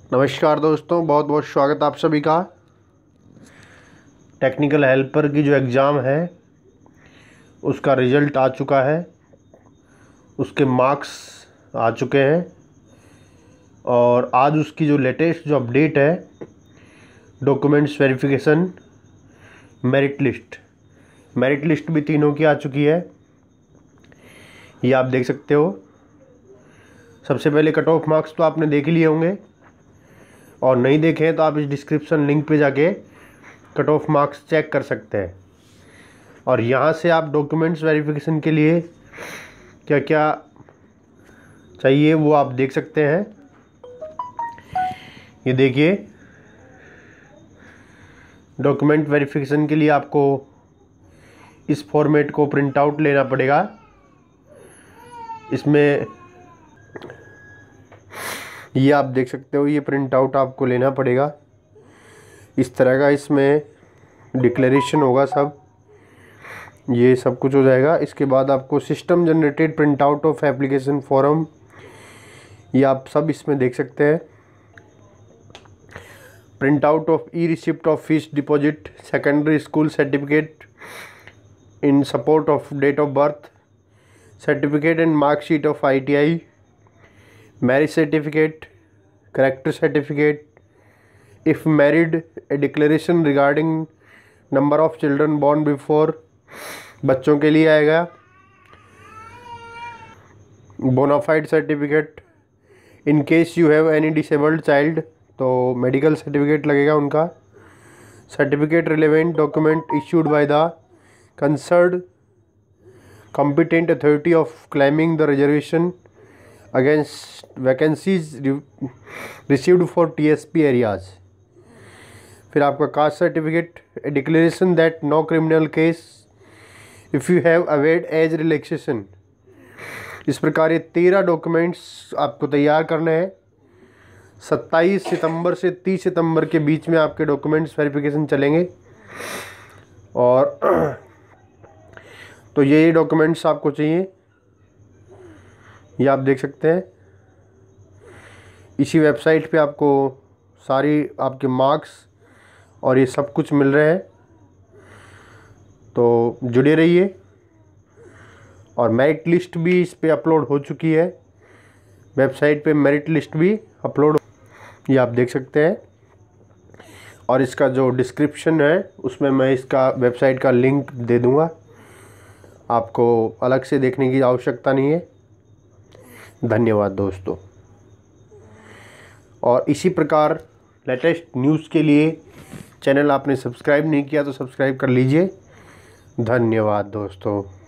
नमस्कार दोस्तों, बहुत बहुत स्वागत आप सभी का। टेक्निकल हेल्पर की जो एग्ज़ाम है उसका रिज़ल्ट आ चुका है, उसके मार्क्स आ चुके हैं और आज उसकी जो लेटेस्ट जो अपडेट है, डॉक्यूमेंट्स वेरिफिकेशन, मेरिट लिस्ट भी तीनों की आ चुकी है। ये आप देख सकते हो। सबसे पहले कट ऑफ मार्क्स तो आपने देख ही लिए होंगे और नहीं देखे हैं तो आप इस डिस्क्रिप्शन लिंक पे जाके कट ऑफ मार्क्स चेक कर सकते हैं। और यहाँ से आप डॉक्यूमेंट्स वेरिफिकेशन के लिए क्या क्या चाहिए वो आप देख सकते हैं। ये देखिए, डॉक्यूमेंट वेरिफिकेशन के लिए आपको इस फॉर्मेट को प्रिंट आउट लेना पड़ेगा। इसमें ये आप देख सकते हो, ये प्रिंट आउट आपको लेना पड़ेगा इस तरह का। इसमें डिक्लेरेशन होगा, सब ये सब कुछ हो जाएगा। इसके बाद आपको system generated print out of application form, ये आप सब इसमें देख सकते हैं। Print out of e receipt of fee deposit, secondary school certificate in support of date of birth, certificate and marksheet of ITI, marriage certificate, character certificate, if married, a declaration regarding number of children born before, बच्चों के लिए आएगा। Bonafide certificate in case you have any disabled child, तो medical certificate लगेगा उनका। Certificate relevant document issued by the concerned competent authority of claiming the reservation against vacancies received for TSP areas। फिर आपका caste certificate, a declaration that no criminal case if you have availed age relaxation. इस प्रकार ये 13 documents आपको तैयार करने हैं। 27 सितंबर से 30 सितंबर के बीच में आपके डॉक्यूमेंट्स वेरिफिकेशन चलेंगे। और तो ये डॉक्यूमेंट्स आपको चाहिए, ये आप देख सकते हैं। इसी वेबसाइट पे आपको सारी आपके मार्क्स और ये सब कुछ मिल रहे हैं, तो जुड़े रहिए। और मेरिट लिस्ट भी इस पे अपलोड हो चुकी है, वेबसाइट पे मेरिट लिस्ट भी अपलोड, ये आप देख सकते हैं। और इसका जो डिस्क्रिप्शन है उसमें मैं इसका वेबसाइट का लिंक दे दूँगा, आपको अलग से देखने की आवश्यकता नहीं है। धन्यवाद दोस्तों। और इसी प्रकार लेटेस्ट न्यूज़ के लिए चैनल आपने सब्सक्राइब नहीं किया तो सब्सक्राइब कर लीजिए। धन्यवाद दोस्तों।